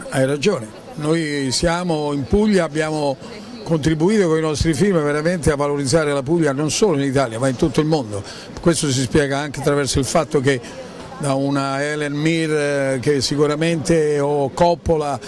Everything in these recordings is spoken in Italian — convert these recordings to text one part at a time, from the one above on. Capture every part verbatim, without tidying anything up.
hai ragione, noi siamo in Puglia, abbiamo contribuito con i nostri film veramente a valorizzare la Puglia non solo in Italia ma in tutto il mondo. Questo si spiega anche attraverso il fatto che da una Helen Mir che sicuramente o Coppola,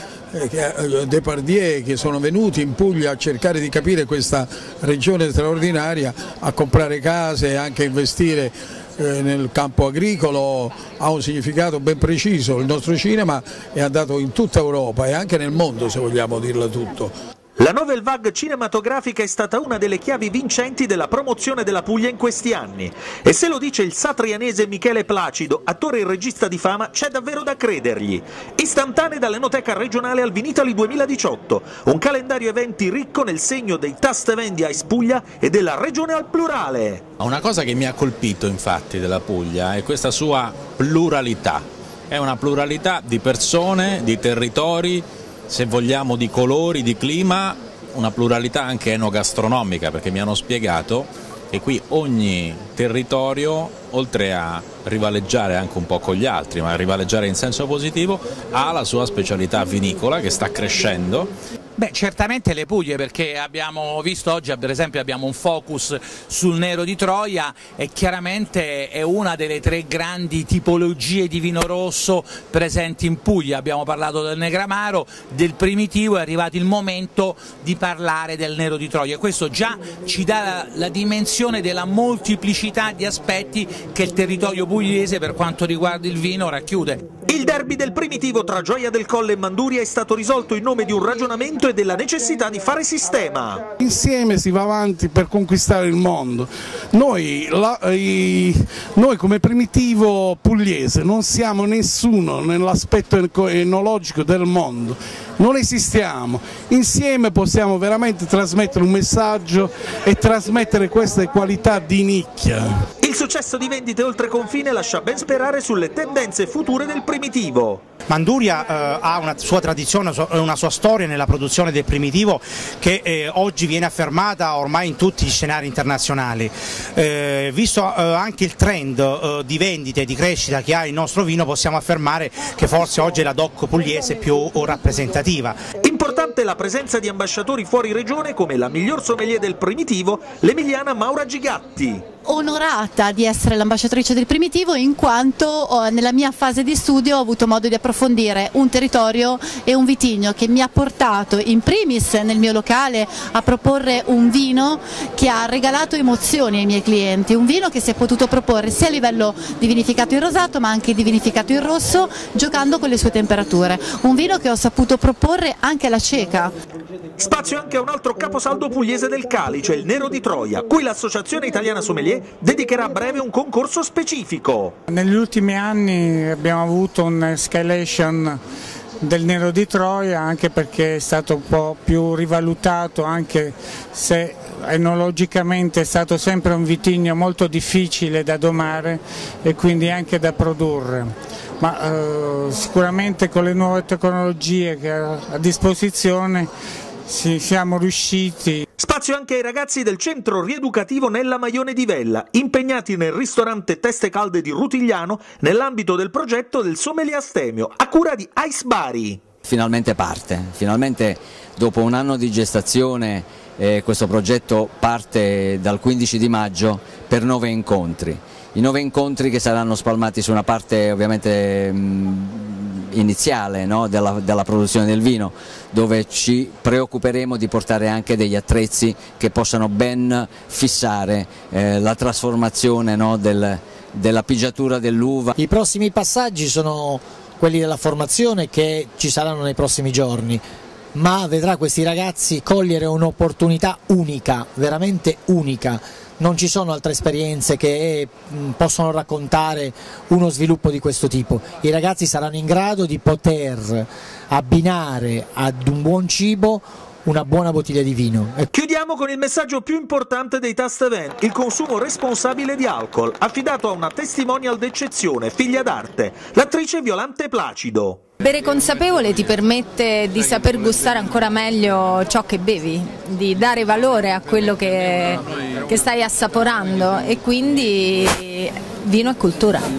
eh, Depardieu, che sono venuti in Puglia a cercare di capire questa regione straordinaria, a comprare case e anche a investire eh, nel campo agricolo, ha un significato ben preciso. Il nostro cinema è andato in tutta Europa e anche nel mondo, se vogliamo dirla tutto. La Nouvelle Vague cinematografica è stata una delle chiavi vincenti della promozione della Puglia in questi anni. E se lo dice il satrianese Michele Placido, attore e regista di fama, c'è davvero da credergli. Istantanee dall'Enoteca regionale al Vinitaly duemiladiciotto, un calendario eventi ricco nel segno dei Tastevendi Ice Puglia e della regione al plurale. Una cosa che mi ha colpito infatti della Puglia è questa sua pluralità. È una pluralità di persone, di territori, se vogliamo di colori, di clima, una pluralità anche enogastronomica, perché mi hanno spiegato che qui ogni territorio, oltre a rivaleggiare anche un po' con gli altri, ma a rivaleggiare in senso positivo, ha la sua specialità vinicola che sta crescendo. Beh, certamente le Puglie, perché abbiamo visto oggi per esempio abbiamo un focus sul Nero di Troia e chiaramente è una delle tre grandi tipologie di vino rosso presenti in Puglia. Abbiamo parlato del Negramaro, del Primitivo, è arrivato il momento di parlare del Nero di Troia. Questo già ci dà la, la dimensione della molteplicità di aspetti che il territorio pugliese per quanto riguarda il vino racchiude. Il derby del Primitivo tra Gioia del Colle e Manduria è stato risolto in nome di un ragionamento e della necessità di fare sistema. Insieme si va avanti per conquistare il mondo. Noi, la, i, noi come Primitivo pugliese non siamo nessuno nell'aspetto enologico del mondo, non esistiamo. Insieme possiamo veramente trasmettere un messaggio e trasmettere queste qualità di nicchia. Il successo di vendite oltre confine lascia ben sperare sulle tendenze future del Primitivo. Manduria eh, ha una sua tradizione, una sua storia nella produzione del Primitivo che eh, oggi viene affermata ormai in tutti gli scenari internazionali. Eh, visto eh, anche il trend eh, di vendite e di crescita che ha il nostro vino, possiamo affermare che forse oggi è la D O C pugliese più rappresentativa. Importante la presenza di ambasciatori fuori regione come la miglior sommelier del Primitivo, l'emiliana Maura Gigatti. Onorata di essere l'ambasciatrice del Primitivo in quanto oh, nella mia fase di studio ho avuto modo di approfondire un territorio e un vitigno che mi ha portato in primis nel mio locale a proporre un vino che ha regalato emozioni ai miei clienti, un vino che si è potuto proporre sia a livello di vinificato in rosato ma anche di vinificato in rosso giocando con le sue temperature, un vino che ho saputo proporre anche alla cieca. Spazio anche a un altro caposaldo pugliese del Calice, il Nero di Troia, cui l'Associazione Italiana Sommelier dedicherà a breve un concorso specifico. Negli ultimi anni abbiamo avuto un'escalation del Nero di Troia anche perché è stato un po' più rivalutato, anche se enologicamente è stato sempre un vitigno molto difficile da domare e quindi anche da produrre. Ma eh, sicuramente con le nuove tecnologie che ha a disposizione sì, siamo riusciti. Spazio anche ai ragazzi del centro rieducativo Nella Maione di Vella, impegnati nel ristorante Teste Calde di Rutigliano nell'ambito del progetto del Sommelier Astemio, a cura di Ice Bari. Finalmente parte, finalmente dopo un anno di gestazione eh, questo progetto parte dal quindici di maggio per nove incontri. I nove incontri che saranno spalmati su una parte ovviamente mh, iniziale, no, della, della produzione del vino, dove ci preoccuperemo di portare anche degli attrezzi che possano ben fissare eh, la trasformazione, no, del, della pigiatura dell'uva. I prossimi passaggi sono quelli della formazione che ci saranno nei prossimi giorni, ma vedrà questi ragazzi cogliere un'opportunità unica, veramente unica. Non ci sono altre esperienze che possono raccontare uno sviluppo di questo tipo. I ragazzi saranno in grado di poter abbinare ad un buon cibo una buona bottiglia di vino. Chiudiamo con il messaggio più importante dei Tasteven, il consumo responsabile di alcol, affidato a una testimonial d'eccezione, figlia d'arte, l'attrice Violante Placido. Bere consapevole ti permette di saper gustare ancora meglio ciò che bevi, di dare valore a quello che, che stai assaporando e quindi vino è cultura.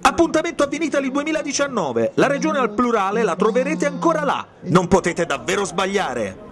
Appuntamento a Vinitaly duemiladiciannove, la regione al plurale la troverete ancora là, non potete davvero sbagliare.